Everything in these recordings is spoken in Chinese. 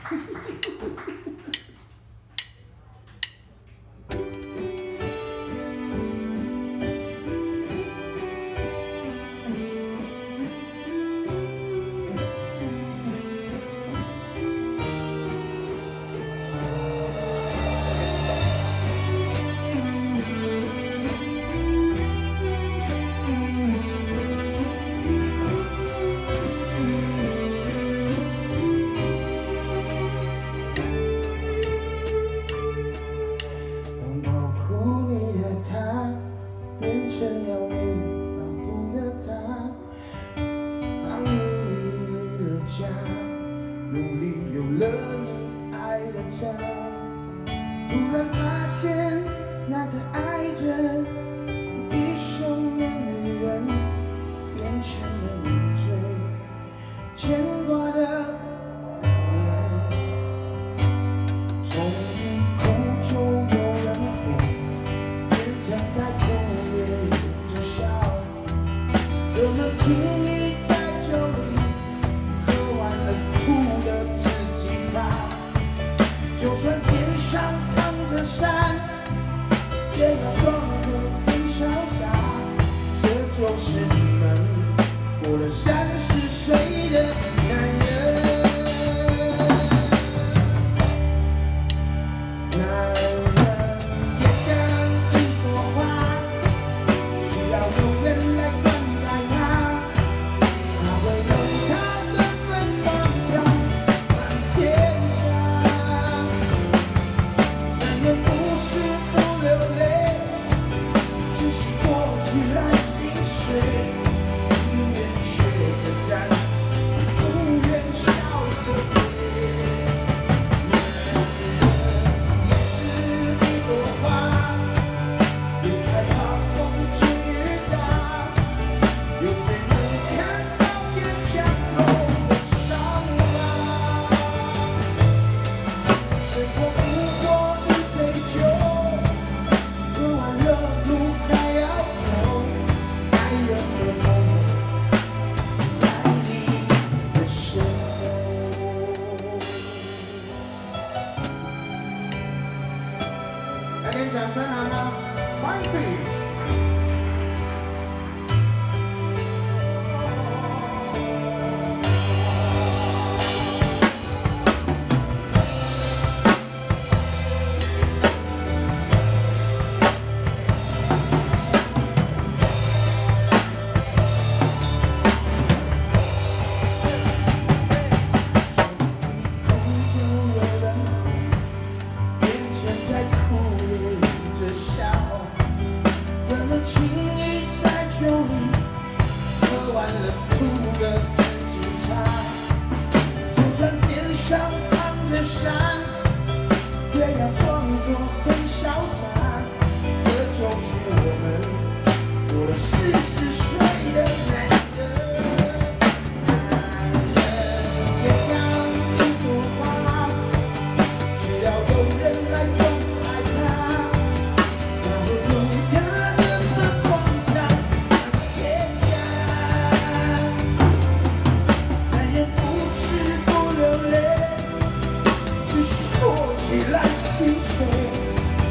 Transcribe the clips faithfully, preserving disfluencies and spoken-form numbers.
努力有了你爱的他，突然发现那个爱着你一生的女人，变成了你最牵挂的老人。从你口中有人哭，变成在哭里着笑，怎么轻易在酒里喝完了吐的自己擦？就算天上扛着伞，也要装得很潇洒。这就是你们过了三十岁的男人。男人也像一朵花，需要有人来灌溉它，它会有它的芬芳长满天下。男人不是不流泪，只是过起来心碎，宁愿学着站，不愿笑着飞。男人也是一朵花，别害怕风吹雨打，有谁能看到坚强后的伤疤？生活不过一杯酒，喝完了路还要走，爱人的梦在你的身后。来点掌声好吗？欢迎！口中有人变成在哭着笑，怎么轻易在酒里喝完了吐的自己擦？就算天上扛着伞，也要装作很潇洒。这就是我们过了四十岁的男人。男人也像一朵花，需要有人来灌溉它，它会有它的芬芳长满天下。男人不是不流泪，只是过起来心碎，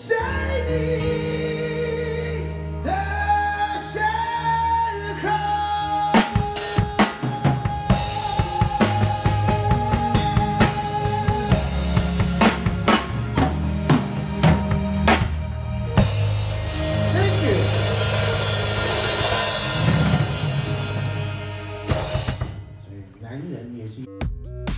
在你的身后。 男人也是。